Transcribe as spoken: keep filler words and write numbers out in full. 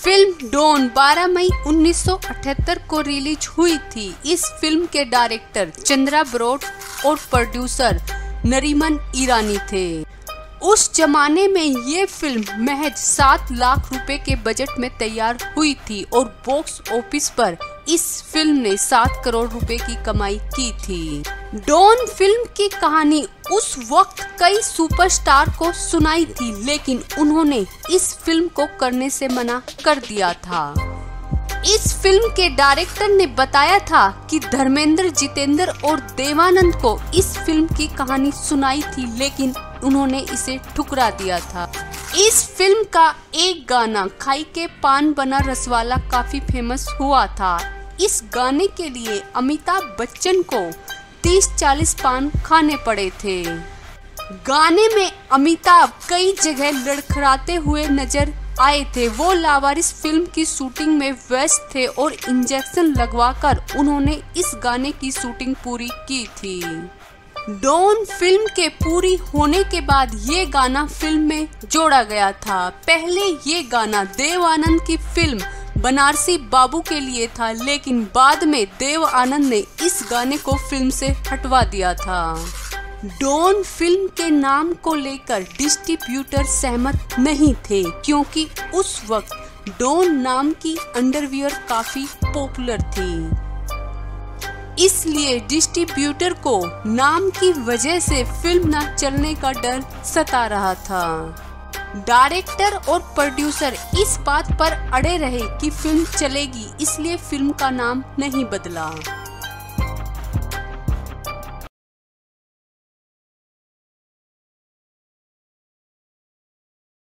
Film don बारह मई उन्नीस सौ अठहत्तर को रिलीज हुई थी। इस फिल्म के डायरेक्टर चंद्रा ब्रॉड और प्रोड्यूसर नरीमन ईरानी थे। उस जमाने में ये फिल्म महज सात लाख रुपए के बजट में तैयार हुई थी और बॉक्स ऑफिस पर इस फिल्म ने सात करोड़ रुपए की कमाई की थी। डॉन फिल्म की कहानी उस वक्त कई सुपरस्टार को सुनाई थी, लेकिन उन्होंने इस फिल्म को करने से मना कर दिया था। इस फिल्म के डायरेक्टर ने बताया था कि धर्मेंद्र, जितेंद्र और देवानंद को इस फिल्म की कहानी सुनाई थी, लेकिन उन्होंने इसे ठुकरा दिया था। इस फिल्म का एक गाना खाई के पान बना रसवाला काफी फेमस हुआ था। इस गाने के लिए अमिताभ बच्चन को तीस चालीस पान खाने पड़े थे। गाने में अमिताभ कई जगह लड़खड़ाते हुए नजर आए थे। वो लावारिस फिल्म की शूटिंग में व्यस्त थे और इंजेक्शन लगवाकर उन्होंने इस गाने की शूटिंग पूरी की थी। डॉन फिल्म के पूरी होने के बाद ये गाना फिल्म में जोड़ा गया था। पहले ये गाना देव आनंद की फिल्म बनारसी बाबू के लिए था, लेकिन बाद में देव आनंद ने इस गाने को फिल्म से हटवा दिया था। डॉन फिल्म के नाम को लेकर डिस्ट्रीब्यूटर सहमत नहीं थे, क्योंकि उस वक्त डॉन नाम की अंडरवियर काफी पॉपुलर थी। इसलिए डिस्ट्रीब्यूटर को नाम की वजह से फिल्म न चलने का डर सता रहा था। डायरेक्टर और प्रोड्यूसर इस बात पर अड़े रहे कि फिल्म चलेगी, इसलिए फिल्म का नाम नहीं बदला।